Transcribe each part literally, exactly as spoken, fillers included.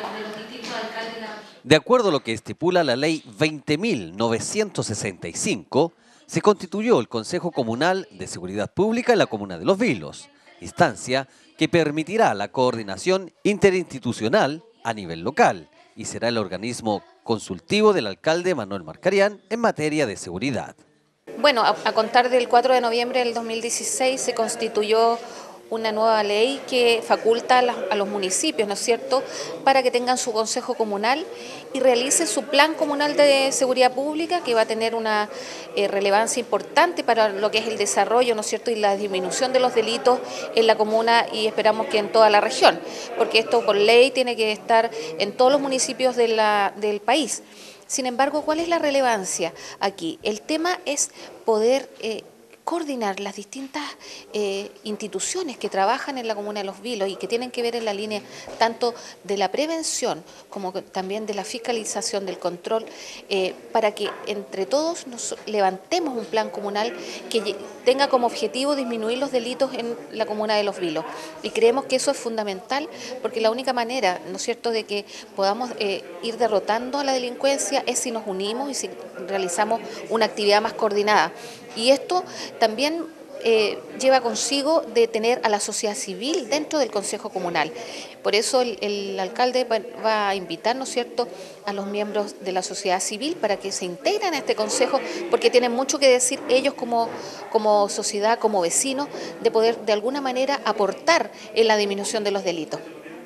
De acuerdo a lo que estipula la ley veinte mil novecientos sesenta y cinco, se constituyó el Consejo Comunal de Seguridad Pública en la comuna de Los Vilos, instancia que permitirá la coordinación interinstitucional a nivel local y será el organismo consultivo del alcalde Manuel Marcarián en materia de seguridad. Bueno, a, a contar del cuatro de noviembre del dos mil dieciséis se constituyó una nueva ley que faculta a, la, a los municipios, ¿no es cierto?, para que tengan su consejo comunal y realicen su plan comunal de seguridad pública, que va a tener una eh, relevancia importante para lo que es el desarrollo, ¿no es cierto?, y la disminución de los delitos en la comuna y esperamos que en toda la región, porque esto por ley tiene que estar en todos los municipios de la, del país. Sin embargo, ¿cuál es la relevancia aquí? El tema es poder eh, coordinar las distintas eh, instituciones que trabajan en la comuna de Los Vilos y que tienen que ver en la línea tanto de la prevención como también de la fiscalización, del control, eh, para que entre todos nos levantemos un plan comunal que tenga como objetivo disminuir los delitos en la comuna de Los Vilos. Y creemos que eso es fundamental porque la única manera, ¿no es cierto?, de que podamos eh, ir derrotando a la delincuencia es si nos unimos y si realizamos una actividad más coordinada. Y esto también eh, lleva consigo de tener a la sociedad civil dentro del Consejo Comunal. Por eso el, el alcalde va, va a invitar, ¿no es cierto?, a los miembros de la sociedad civil para que se integren a este consejo, porque tienen mucho que decir ellos como, como sociedad, como vecinos, de poder de alguna manera aportar en la disminución de los delitos.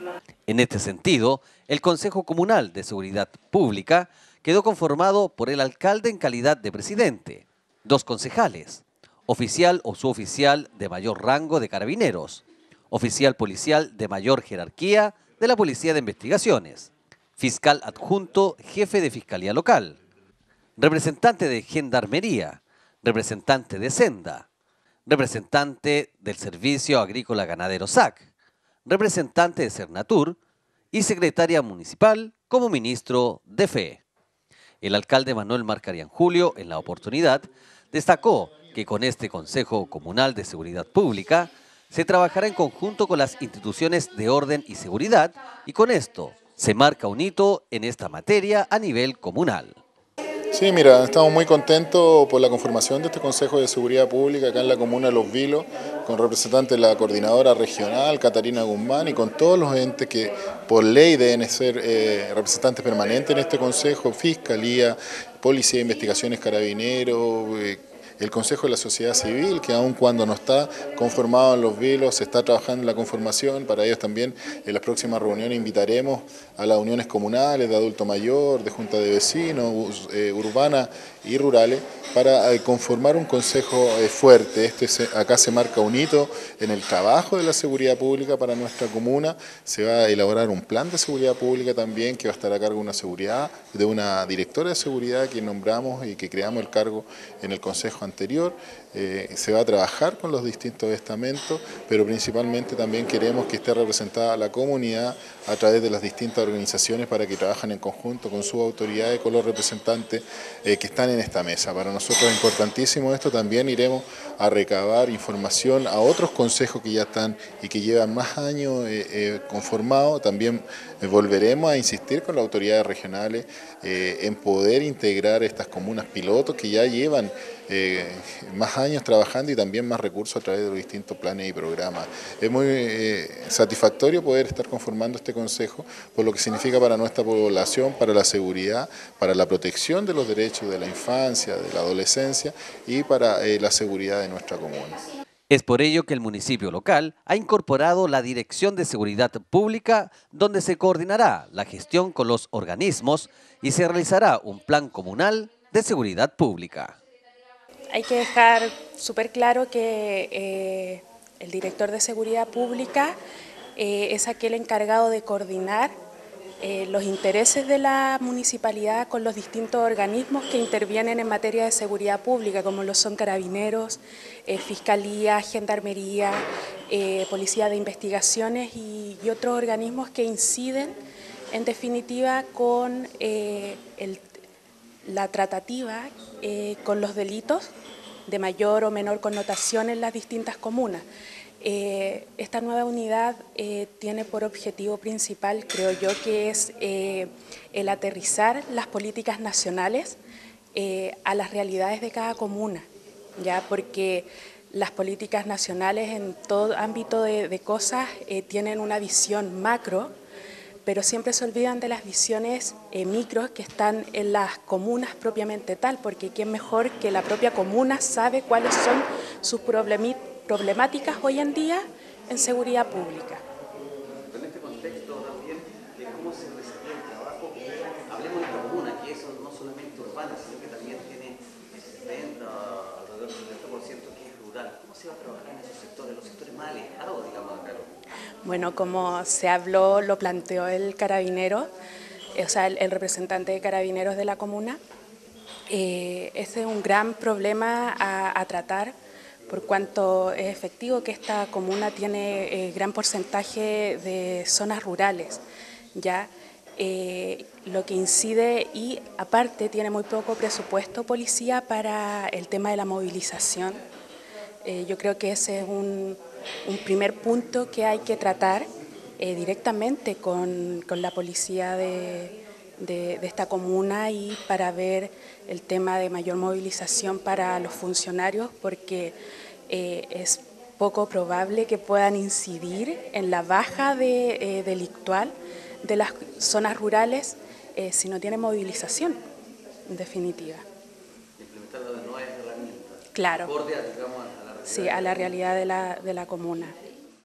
En este sentido, el Consejo Comunal de Seguridad Pública quedó conformado por el alcalde en calidad de presidente, dos concejales, oficial o suboficial de mayor rango de carabineros, oficial policial de mayor jerarquía de la Policía de Investigaciones, fiscal adjunto jefe de Fiscalía Local, representante de Gendarmería, representante de Senda, representante del Servicio Agrícola Ganadero S A C, representante de Cernatur y secretaria municipal como ministro de F E. El alcalde Manuel Marcarián Julio, en la oportunidad, destacó que con este Consejo Comunal de Seguridad Pública se trabajará en conjunto con las instituciones de orden y seguridad y con esto se marca un hito en esta materia a nivel comunal. Sí, mira, estamos muy contentos por la conformación de este Consejo de Seguridad Pública acá en la comuna de Los Vilos, con representantes de la coordinadora regional, Catarina Guzmán, y con todos los entes que por ley deben ser eh, representantes permanentes en este Consejo: Fiscalía, Policía de Investigaciones, Carabineros, eh, el Consejo de la Sociedad Civil, que aun cuando no está conformado en Los Vilos, se está trabajando en la conformación. Para ellos también en las próximas reuniones invitaremos a las uniones comunales de adulto mayor, de junta de vecinos, eh, urbanas y rurales, para eh, conformar un consejo eh, fuerte. Este se, acá se marca un hito en el trabajo de la seguridad pública para nuestra comuna. Se va a elaborar un plan de seguridad pública también, que va a estar a cargo de una seguridad, de una directora de seguridad que nombramos y que creamos el cargo en el consejo anterior. Eh, se va a trabajar con los distintos estamentos, pero principalmente también queremos que esté representada la comunidad a través de las distintas organizaciones para que trabajen en conjunto con sus autoridades, con los representantes eh, que están en esta mesa. Para nosotros es importantísimo esto. También iremos a recabar información a otros consejos que ya están y que llevan más años eh, eh, conformados. También eh, volveremos a insistir con las autoridades regionales eh, en poder integrar estas comunas pilotos que ya llevan Eh, más años trabajando y también más recursos a través de los distintos planes y programas. Es muy eh, satisfactorio poder estar conformando este consejo por lo que significa para nuestra población, para la seguridad, para la protección de los derechos de la infancia, de la adolescencia y para eh, la seguridad de nuestra comuna. Es por ello que el municipio local ha incorporado la Dirección de Seguridad Pública, donde se coordinará la gestión con los organismos y se realizará un plan comunal de seguridad pública. Hay que dejar súper claro que eh, el director de seguridad pública eh, es aquel encargado de coordinar eh, los intereses de la municipalidad con los distintos organismos que intervienen en materia de seguridad pública, como lo son carabineros, eh, fiscalía, gendarmería, eh, policía de investigaciones y, y otros organismos que inciden en definitiva con eh, el la tratativa eh, con los delitos de mayor o menor connotación en las distintas comunas. Eh, esta nueva unidad eh, tiene por objetivo principal, creo yo, que es eh, el aterrizar las políticas nacionales eh, a las realidades de cada comuna, ya porque las políticas nacionales en todo ámbito de, de cosas eh, tienen una visión macro, pero siempre se olvidan de las visiones eh, micros que están en las comunas propiamente tal, porque quién mejor que la propia comuna sabe cuáles son sus problemáticas hoy en día en seguridad pública. En este contexto también de cómo se desarrolla el trabajo, hablemos de la comuna, que eso no solamente urbana, sino que también tiene setenta, alrededor del setenta por ciento que es rural. ¿Cómo se va a trabajar en esos sectores, los sectores más alejados, digamos, acá? Bueno, como se habló, lo planteó el carabinero, o sea, el, el representante de carabineros de la comuna, eh, ese es un gran problema a, a tratar, por cuanto es efectivo que esta comuna tiene eh, gran porcentaje de zonas rurales, ya eh, lo que incide y aparte tiene muy poco presupuesto policía para el tema de la movilización. Eh, yo creo que ese es un, un primer punto que hay que tratar eh, directamente con, con la policía de, de, de esta comuna y para ver el tema de mayor movilización para los funcionarios, porque eh, es poco probable que puedan incidir en la baja de, eh, delictual de las zonas rurales eh, si no tienen movilización, en definitiva. Implementar las nuevas herramientas. Claro. Acorde a, digamos, a la realidad. Sí, a la realidad de la, de la comuna.